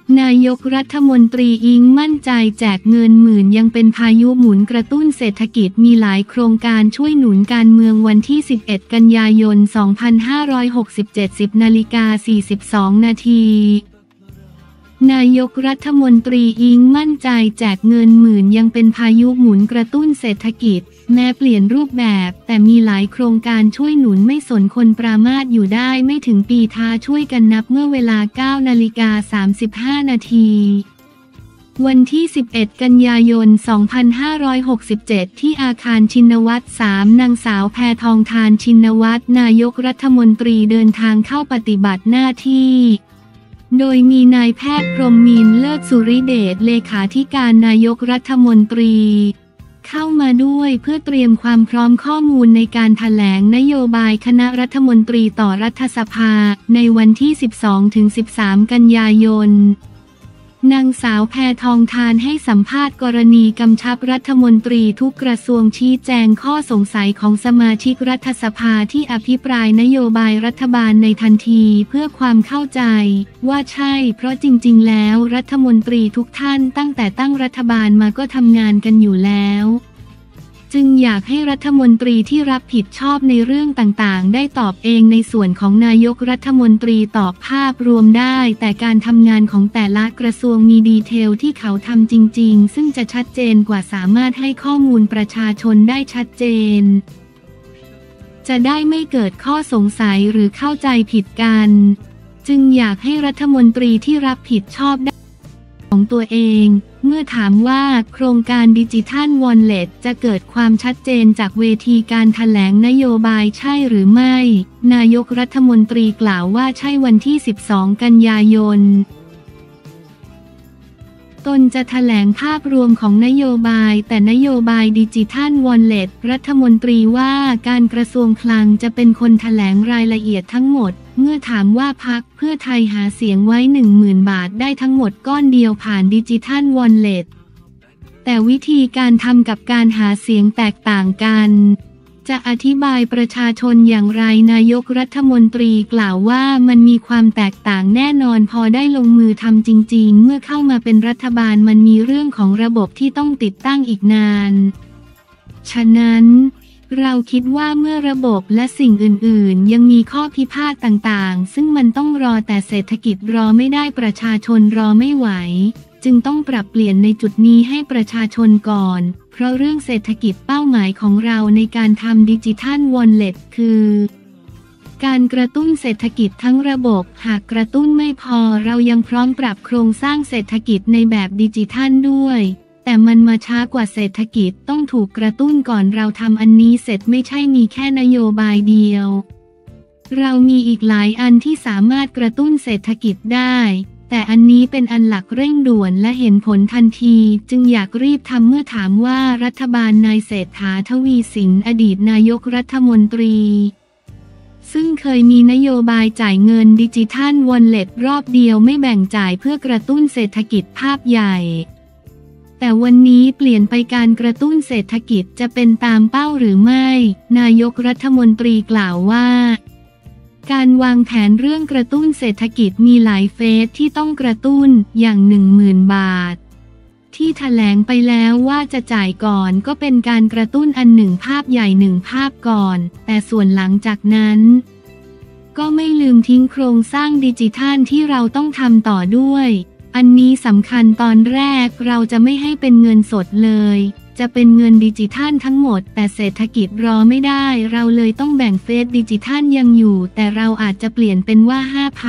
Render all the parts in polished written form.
นายกรัฐมนตรีอิงมั่นใจแจกเงินหมื่นยังเป็นพายุหมุนกระตุ้นเศรษฐกิจมีหลายโครงการช่วยหนุนการเมืองวันที่ 11 กันยายน 2567 10:42 นาทีนายกรัฐมนตรีอิงมั่นใจแจกเงินหมื่นยังเป็นพายุหมุนกระตุ้นเศรษฐกิจแม้เปลี่ยนรูปแบบแต่มีหลายโครงการช่วยหนุนไม่สนคนปรามาสอยู่ได้ไม่ถึงปีท้าช่วยกันนับเมื่อเวลา 9:35 นาทีวันที่ 11 กันยายน 2567 ที่อาคารชินวัตร 3 นางสาวแพทองธารชินวัตรนายกรัฐมนตรีเดินทางเข้าปฏิบัติหน้าที่โดยมีนายแพทย์พรหมินทร์ เลิศสุริเดชเลขาธิการนายกรัฐมนตรีเข้ามาด้วยเพื่อเตรียมความพร้อมข้อมูลในการแถลงนโยบายคณะรัฐมนตรีต่อรัฐสภาในวันที่ 12-13 กันยายนนางสาวแพทองธารให้สัมภาษณ์กรณีกำชับรัฐมนตรีทุกกระทรวงชี้แจงข้อสงสัยของสมาชิกรัฐสภาที่อภิปรายนโยบายรัฐบาลในทันทีเพื่อความเข้าใจว่าใช่เพราะจริงๆแล้วรัฐมนตรีทุกท่านตั้งแต่ตั้งรัฐบาลมาก็ทำงานกันอยู่แล้วจึงอยากให้รัฐมนตรีที่รับผิดชอบในเรื่องต่างๆได้ตอบเองในส่วนของนายกรัฐมนตรีตอบภาพรวมได้แต่การทำงานของแต่ละกระทรวงมีดีเทลที่เขาทำจริงๆซึ่งจะชัดเจนกว่าสามารถให้ข้อมูลประชาชนได้ชัดเจนจะได้ไม่เกิดข้อสงสัยหรือเข้าใจผิดกันจึงอยากให้รัฐมนตรีที่รับผิดชอบได้ของตัวเองเมื่อถามว่าโครงการดิจิทัลวอลเล็ตจะเกิดความชัดเจนจากเวทีการแถลงนโยบายใช่หรือไม่นายกรัฐมนตรีกล่าวว่าใช่วันที่ 12 กันยายนตนจะแถลงภาพรวมของนโยบายแต่นโยบายดิจิทัลวอลเล็ตรัฐมนตรีว่าการกระทรวงคลังจะเป็นคนแถลงรายละเอียดทั้งหมดเมื่อถามว่าพรรคเพื่อไทยหาเสียงไว้ 10,000 บาทได้ทั้งหมดก้อนเดียวผ่านดิจิทัลวอลเล็ตแต่วิธีการทำกับการหาเสียงแตกต่างกันจะอธิบายประชาชนอย่างไรนายกรัฐมนตรีกล่าวว่ามันมีความแตกต่างแน่นอนพอได้ลงมือทำจริงๆเมื่อเข้ามาเป็นรัฐบาลมันมีเรื่องของระบบที่ต้องติดตั้งอีกนานฉะนั้นเราคิดว่าเมื่อระบบและสิ่งอื่นๆยังมีข้อพิพาทต่างๆซึ่งมันต้องรอแต่เศรษฐกิจรอไม่ได้ประชาชนรอไม่ไหวจึงต้องปรับเปลี่ยนในจุดนี้ให้ประชาชนก่อนเพราะเรื่องเศรษฐกิจเป้าหมายของเราในการทำดิจิทัลวอลเล็ตคือการกระตุ้นเศรษฐกิจทั้งระบบหากกระตุ้นไม่พอเรายังพร้อมปรับโครงสร้างเศรษฐกิจในแบบดิจิทัลด้วยแต่มันมาช้ากว่าเศรษฐกิจต้องถูกกระตุ้นก่อนเราทำอันนี้เสร็จไม่ใช่มีแค่นโยบายเดียวเรามีอีกหลายอันที่สามารถกระตุ้นเศรษฐกิจได้แต่อันนี้เป็นอันหลักเร่งด่วนและเห็นผลทันทีจึงอยากรีบทำเมื่อถามว่ารัฐบาลนายเศรษฐา ทวีสินอดีตนายกรัฐมนตรีซึ่งเคยมีนโยบายจ่ายเงินดิจิทัลวอลเล็ตรอบเดียวไม่แบ่งจ่ายเพื่อกระตุ้นเศรษฐกิจภาพใหญ่แต่วันนี้เปลี่ยนไปการกระตุ้นเศรษฐกิจจะเป็นตามเป้าหรือไม่นายกรัฐมนตรีกล่าวว่าการวางแผนเรื่องกระตุ้นเศรษฐกิจมีหลายเฟสที่ต้องกระตุ้นอย่าง 10,000 บาทที่แถลงไปแล้วว่าจะจ่ายก่อนก็เป็นการกระตุ้นอันหนึ่งภาพใหญ่หนึ่งภาพก่อนแต่ส่วนหลังจากนั้นก็ไม่ลืมทิ้งโครงสร้างดิจิทัลที่เราต้องทำต่อด้วยอันนี้สำคัญตอนแรกเราจะไม่ให้เป็นเงินสดเลยจะเป็นเงินดิจิทัลทั้งหมดแต่เศรษฐกิจรอไม่ได้เราเลยต้องแบ่งเฟสดิจิทัลยังอยู่แต่เราอาจจะเปลี่ยนเป็นว่า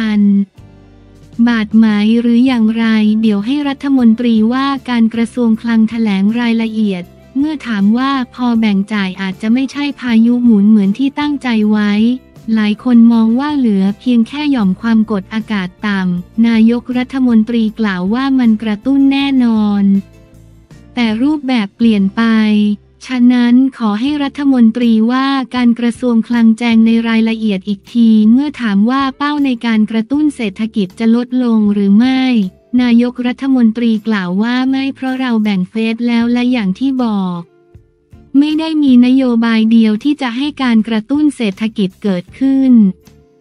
5,000 บาทไหมหรืออย่างไรเดี๋ยวให้รัฐมนตรีว่าการกระทรวงคลังแถลงรายละเอียดเมื่อถามว่าพอแบ่งจ่ายอาจจะไม่ใช่พายุหมุนเหมือนที่ตั้งใจไว้หลายคนมองว่าเหลือเพียงแค่หย่อมความกดอากาศต่ำนายกรัฐมนตรีกล่าวว่ามันกระตุ้นแน่นอนแต่รูปแบบเปลี่ยนไปฉะนั้นขอให้รัฐมนตรีว่าการกระทรวงคลังแจงในรายละเอียดอีกทีเมื่อถามว่าเป้าในการกระตุ้นเศรษฐกิจจะลดลงหรือไม่นายกรัฐมนตรีกล่าวว่าไม่เพราะเราแบ่งเฟสแล้วและอย่างที่บอกไม่ได้มีนโยบายเดียวที่จะให้การกระตุ้นเศรษฐกิจเกิดขึ้น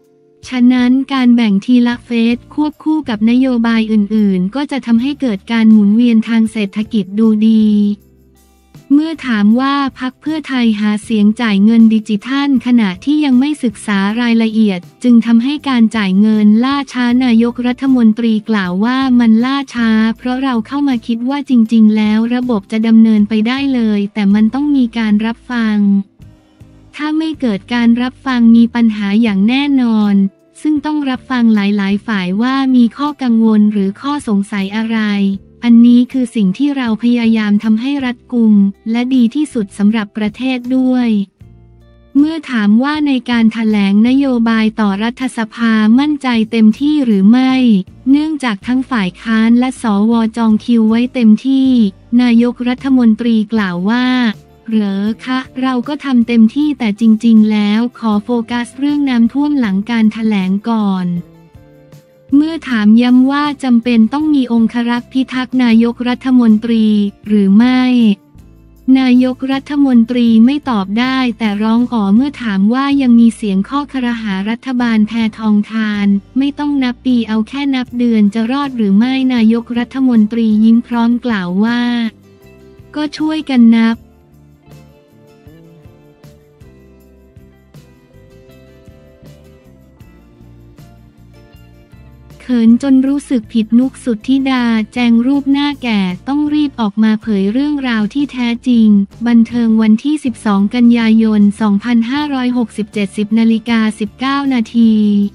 ฉะนั้นการแบ่งทีละเฟสควบคู่กับนโยบายอื่นๆก็จะทำให้เกิดการหมุนเวียนทางเศรษฐกิจดูดีเมื่อถามว่าพรรคเพื่อไทยหาเสียงจ่ายเงินดิจิทัลขณะที่ยังไม่ศึกษารายละเอียดจึงทำให้การจ่ายเงินล่าช้านายกรัฐมนตรีกล่าวว่ามันล่าช้าเพราะเราเข้ามาคิดว่าจริงๆแล้วระบบจะดำเนินไปได้เลยแต่มันต้องมีการรับฟังถ้าไม่เกิดการรับฟังมีปัญหาอย่างแน่นอนซึ่งต้องรับฟังหลายๆฝ่ายว่ามีข้อกังวลหรือข้อสงสัยอะไรอันนี้คือสิ่งที่เราพยายามทำให้รัดกุมและดีที่สุดสำหรับประเทศด้วยเมื่อถามว่าในการแถลงนโยบายต่อรัฐสภามั่นใจเต็มที่หรือไม่เนื่องจากทั้งฝ่ายค้านและสว.จองคิวไว้เต็มที่นายกรัฐมนตรีกล่าวว่าเหรอคะเราก็ทำเต็มที่แต่จริงๆแล้วขอโฟกัสเรื่องน้ำท่วมหลังการแถลงก่อนเมื่อถามย้ำว่าจำเป็นต้องมีองครักษ์พิทักษ์นายกรัฐมนตรีหรือไม่นายกรัฐมนตรีไม่ตอบได้แต่ร้องอ๋อเมื่อถามว่ายังมีเสียงข้อครหารัฐบาลแพทองธารไม่ต้องนับปีเอาแค่นับเดือนจะรอดหรือไม่นายกรัฐมนตรียิ้มพร้อมกล่าวว่าก็ช่วยกันนับเขินจนรู้สึกผิดนุกสุทธิดาแจงรูปหน้าแก่ต้องรีบออกมาเผยเรื่องราวที่แท้จริงบันเทิงวันที่12กันยายน2567 10:19 นาที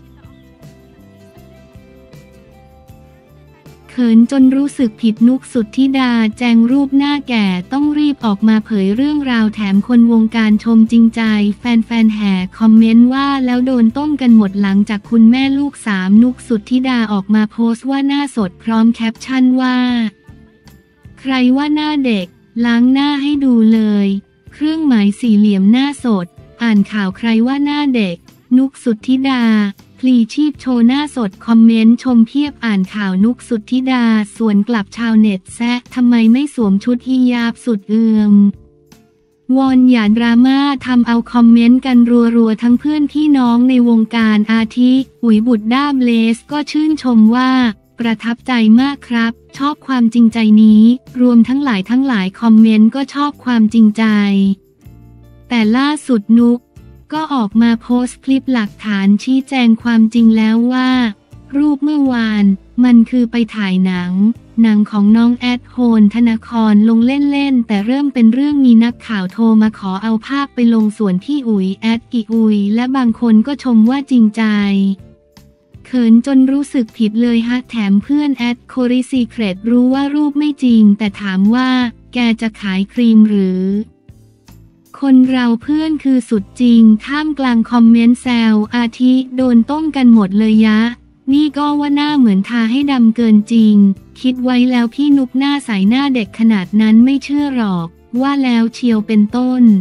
เขินจนรู้สึกผิดนุกสุทธิดาแจงรูปหน้าแก่ต้องรีบออกมาเผยเรื่องราวแถมคนวงการชมจริงใจแฟนๆแห่คอมเมนต์ว่าแล้วโดนต้มกันหมดหลังจากคุณแม่ลูก3นุกสุทธิดาออกมาโพสต์ว่าหน้าสดพร้อมแคปชั่นว่าใครว่าหน้าเด็กล้างหน้าให้ดูเลยเครื่องหมายสี่เหลี่ยมหน้าสดอ่านข่าวใครว่าหน้าเด็กนุกสุทธิดาพลีชีพโชว์หน้าสดคอมเมนต์ชมเพียบอ่านข่าวนุกสุทธิดาสวนกลับชาวเน็ตแซะทำไมไม่สวมชุดฮิญาบสุดเอือมวอนอย่าดราม่าทำเอาคอมเมนต์กันรัวๆทั้งเพื่อนพี่น้องในวงการอาทิอุ๋ยบุตรด้าเบลสก็ชื่นชมว่าประทับใจมากครับชอบความจริงใจนี้รวมทั้งหลายคอมเมนต์ก็ชอบความจริงใจแต่ล่าสุดนุกก็ออกมาโพสต์คลิปหลักฐานชี้แจงความจริงแล้วว่ารูปเมื่อวานมันคือไปถ่ายหนังของน้องแอดโฮนธนาครลงเล่นๆแต่เริ่มเป็นเรื่องมีนักข่าวโทรมาขอเอาภาพไปลงส่วนที่อุ๋ยแอดกิอุ๋ยและบางคนก็ชมว่าจริงใจเขินจนรู้สึกผิดเลยฮะแถมเพื่อนแอดโคริซีเครตรู้ว่ารูปไม่จริงแต่ถามว่าแกจะขายครีมหรือคนเราเพื่อนคือสุดจริงท่ามกลางคอมเมนต์แซวอาทิโดนต้มกันหมดเลยยะนี่ก็ว่าหน้าเหมือนทาให้ดำเกินจริงคิดไว้แล้วพี่นุกหน้าใสหน้าเด็กขนาดนั้นไม่เชื่อหรอกว่าแล้วเชียวเป็นต้น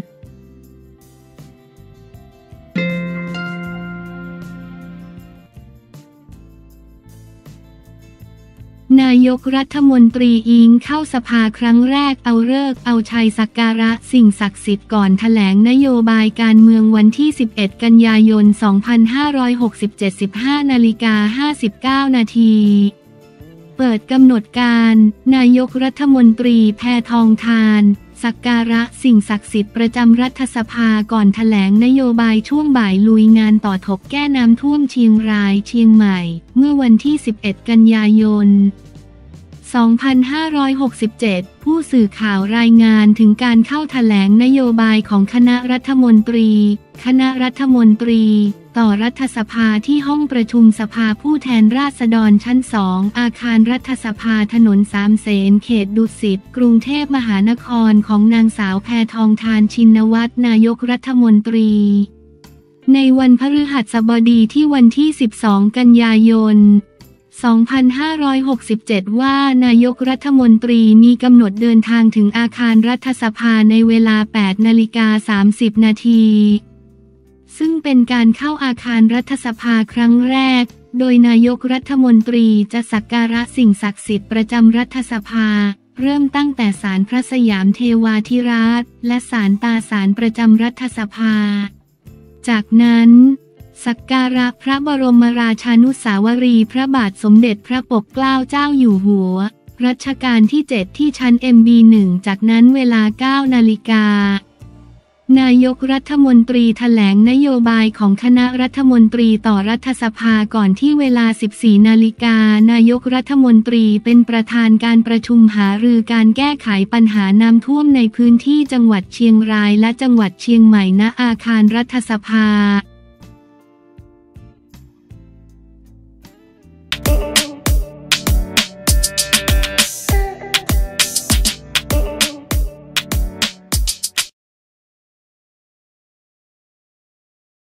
นายกรัฐมนตรีอิงเข้าสภาครั้งแรกเอาฤกษ์เอาชัยสักการะสิ่งศักดิ์สิทธิ์ก่อนแถลงนโยบายการเมืองวันที่11กันยายน2567 15:59 นาทีเปิดกำหนดการนายกรัฐมนตรีแพทองธารสักการะสิ่งศักดิ์สิทธิ์ประจำรัฐสภาก่อนแถลงนโยบายช่วงบ่ายลุยงานต่อถกแก้น้ำท่วมเชียงรายเชียงใหม่เมื่อวันที่11กันยายน2567 ผู้สื่อข่าวรายงานถึงการเข้าแถลงนโยบายของคณะรัฐมนตรีต่อรัฐสภาที่ห้องประชุมสภาผู้แทนราษฎรชั้น2อาคารรัฐสภาถนนสามเสนเขตดุสิตกรุงเทพมหานครของนางสาวแพทองธารชินวัตรนายกรัฐมนตรีในวันพฤหัสบดีที่วันที่12กันยายน2567 ว่านายกรัฐมนตรีมีกำหนดเดินทางถึงอาคารรัฐสภาในเวลา 8:30 นาทีซึ่งเป็นการเข้าอาคารรัฐสภาครั้งแรกโดยนายกรัฐมนตรีจะสักการะสิ่งศักดิ์สิทธิ์ประจำรัฐสภาเริ่มตั้งแต่ศาลพระสยามเทวาธิราชและศาลตาศาลประจำรัฐสภาจากนั้นสักการะพระบรมราชานุสาวรีย์พระบาทสมเด็จพระปกเกล้าเจ้าอยู่หัวรัชกาลที่ 7 ที่ชั้น MB1 จากนั้นเวลา 9 นาฬิกานายกรัฐมนตรีแถลงนโยบายของคณะรัฐมนตรีต่อรัฐสภาก่อนที่เวลา 14 นาฬิกานายกรัฐมนตรีเป็นประธานการประชุมหารือการแก้ไขปัญหาน้ำท่วมในพื้นที่จังหวัดเชียงรายและจังหวัดเชียงใหม่ณอาคารรัฐสภา